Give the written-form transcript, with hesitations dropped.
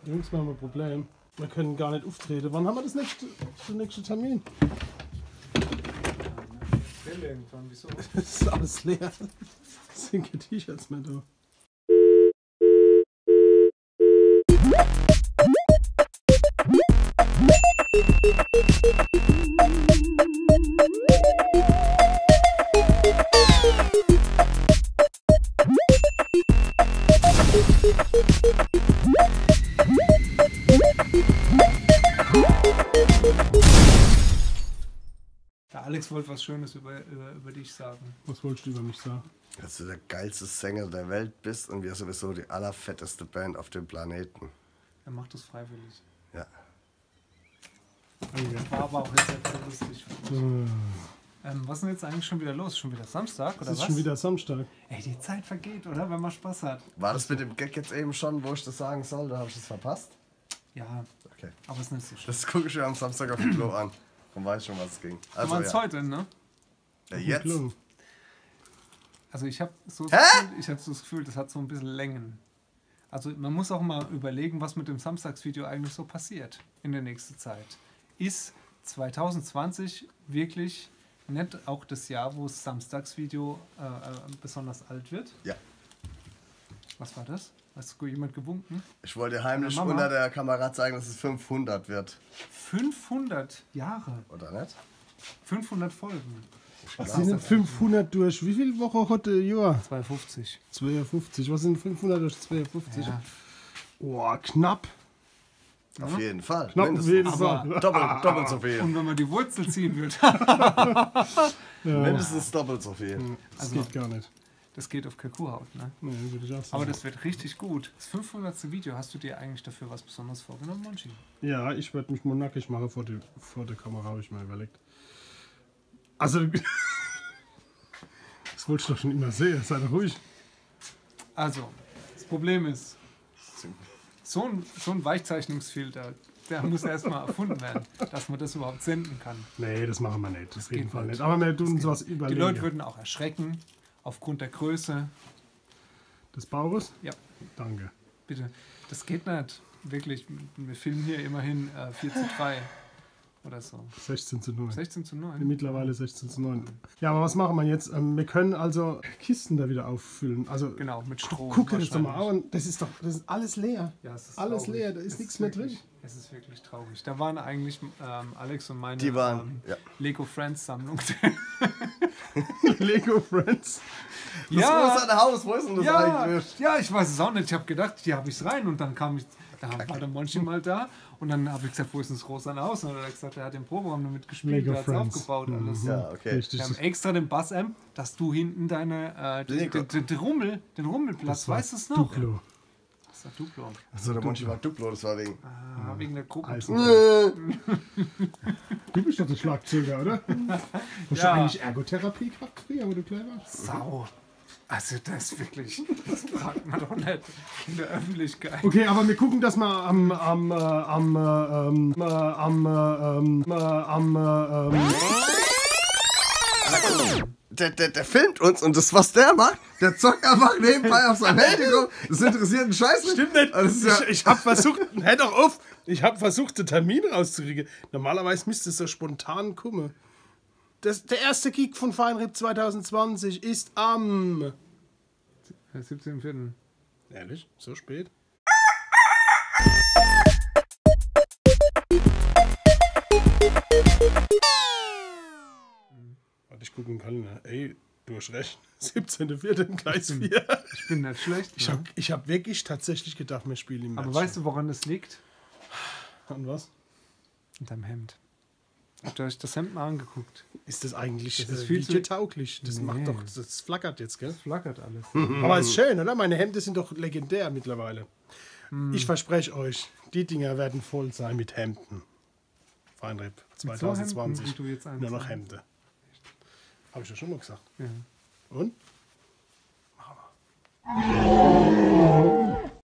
Jungs, wir haben ein Problem. Wir können gar nicht auftreten. Wann haben wir den nächsten Termin? Irgendwann, wieso? Das ist alles leer. Es sind keine T-Shirts mehr da. Der Alex wollte was Schönes über dich sagen. Was wolltest du über mich sagen? Dass du der geilste Sänger der Welt bist und wir sowieso die allerfetteste Band auf dem Planeten. Er macht das freiwillig. Ja. Danke. War aber auch jetzt nicht so lustig. Was ist denn jetzt eigentlich schon wieder los? Schon wieder Samstag oder Es ist was? schon wieder Samstag. Ey, die Zeit vergeht, oder? Wenn man Spaß hat. War das mit dem Gag jetzt eben schon, wo ich das sagen soll? Da habe ich das verpasst? Ja, Okay. aber es ist nicht so schlimm. Das gucke ich mir am Samstag auf dem Klo an. Und weiß schon, was es ging. Du Also, meinst ja. heute, ne? Ja, jetzt. Klung. Also ich habe so, Hä? so das Gefühl, das hat so ein bisschen Längen. Also man muss auch mal überlegen, was mit dem Samstagsvideo eigentlich so passiert in der nächsten Zeit. Ist 2020 wirklich nicht auch das Jahr, wo das Samstagsvideo besonders alt wird? Ja. Was war das? Hast du jemand gewunken? Ich wollte heimlich Mama. unter der Kamera zeigen, dass es 500 wird. 500 Jahre, Oder nicht? 500 Folgen. Was sind denn 500 durch? Wie viele Wochen hat der Jahr? 250. 52. Was sind 500 durch 52? Ja. Boah, knapp. Auf jeden Fall. Knapp auf Mindestens. jeden Aber- Fall. Doppelt so viel. Und wenn man die Wurzel ziehen würde, Mindestens doppelt so viel. Das Also- geht gar nicht. das geht auf Kuhhaut, ne? Nee, würde ich auch sagen. Aber das wird richtig gut. Das 500. Video, hast du dir eigentlich dafür was Besonderes vorgenommen, Monchi? Ja, ich werde mich mal nackig machen vor der Kamera, habe ich mir überlegt. Also, das wollte ich doch schon immer sehen. Sei doch ruhig. Also, das Problem ist, so ein Weichzeichnungsfilter, der muss erstmal erfunden werden, dass man das überhaupt senden kann. Nee, das machen wir nicht. Auf jeden geht Fall nicht. nicht. Aber wir tun uns was Die überlegen. Leute würden auch erschrecken, aufgrund der Größe. Des Bauches? Ja, Danke. bitte. Das geht nicht. Wirklich, wir filmen hier immerhin 4:3 oder so. 16:9. 16:9. Mittlerweile 16:9. Ja, aber was machen wir jetzt? Wir können also Kisten da wieder auffüllen. Also, Genau, mit Strom. guck dir das doch mal wahrscheinlich. an. Das ist alles leer. Ja, es ist Alles traurig. leer, da ist Es nichts mehr drin. wirklich- Es ist wirklich traurig. Da waren eigentlich Alex und meine Die waren, ja. Lego Friends Sammlung. Lego Friends. Das große Haus, wo ist denn das ja, eigentlich? ja, ich weiß es auch nicht. Ich habe gedacht, hier habe ich es rein und dann kam ich, da war der Monchi mal da und dann habe ich gesagt, wo ist denn das große Haus? Und dann hat er gesagt, er hat im Proberaum damit gespielt, Lego er hat es Friends. aufgebaut alles. Ja, okay. Richtig. Wir haben extra den Bassamp, dass du hinten deine Lego. den Rummelplatz, weißt du es noch? Duplo. Das war Duplo. Achso, der Monchi war Duplo, das war wegen. Wegen der Gruppe. Also, du bist doch der Schlagzeuger, oder? Hast du Ja. eigentlich Ergotherapie gehabt früher, wo du klein warst? Sau. Also das ist wirklich, das fragt man doch nicht in der Öffentlichkeit. Okay, aber wir gucken, dass wir Der filmt uns und das, was der macht, der zockt einfach nebenbei auf sein Handy rum. Das interessiert einen Scheiß nicht. Stimmt nicht. Das ist ja, Ich habe versucht, hör doch auf, ich habe versucht, den Termin rauszukriegen. Normalerweise müsste es so spontan kommen. Der erste Gig von Feinripp 2020 ist am... 17.04. Ehrlich? So spät? Warte, ich gucke in den Kalender. Ey, du hast recht. 17.04. Gleis 4. Ich bin nicht schlecht. Ich hab wirklich tatsächlich gedacht, wir spielen im März. Aber weißt du, woran das liegt? An was? In deinem Hemd. Habt ihr euch das Hemd mal angeguckt? Ist das eigentlich Das ist viel zu- videotauglich? Das Nee. macht doch, das flackert jetzt, gell? Es flackert alles. Aber ist schön, oder? Meine Hemden sind doch legendär mittlerweile. Ich verspreche euch, die Dinger werden voll sein mit Hemden. Feinripp so Hemden, 2020. wie du jetzt eins Nur noch hast? Hemden. Habe ich ja schon mal gesagt. Ja. Und? Machen wir.